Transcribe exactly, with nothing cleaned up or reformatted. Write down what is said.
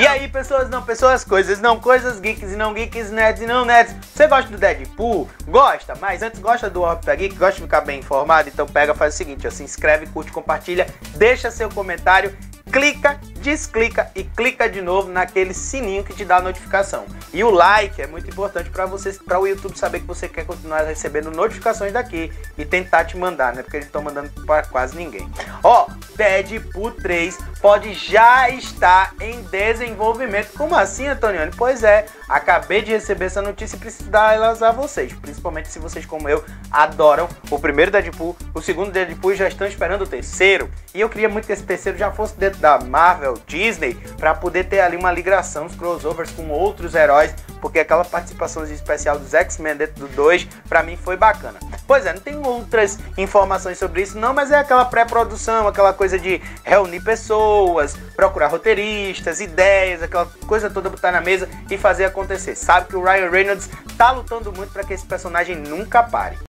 E aí, pessoas não pessoas, coisas não coisas, geeks e não geeks, nerds e não nerds. Você gosta do Deadpool? Gosta? Mas antes gosta do Órbita Geek? Gosta de ficar bem informado? Então pega, faz o seguinte, ó, se inscreve, curte, compartilha, deixa seu comentário, clica, desclica e clica de novo naquele sininho que te dá a notificação. E o like é muito importante para vocês, para o YouTube saber que você quer continuar recebendo notificações daqui e tentar te mandar, né? Porque eles estão mandando para quase ninguém. Ó, Deadpool três pode já estar em desenvolvimento. Como assim, Antonioni? Pois é, acabei de receber essa notícia e preciso dar elas a vocês, principalmente se vocês, como eu, adoram o primeiro Deadpool, o segundo Deadpool e já estão esperando o terceiro. E eu queria muito que esse terceiro já fosse dentro da Marvel, Disney, para poder ter ali uma ligação, os crossovers com outros heróis, porque aquela participação especial dos X-Men dentro do dois, para mim foi bacana. Pois é, não tem outras informações sobre isso não, mas é aquela pré-produção, aquela coisa de reunir pessoas, procurar roteiristas, ideias, aquela coisa toda, botar na mesa e fazer acontecer. Sabe que o Ryan Reynolds tá lutando muito para que esse personagem nunca pare.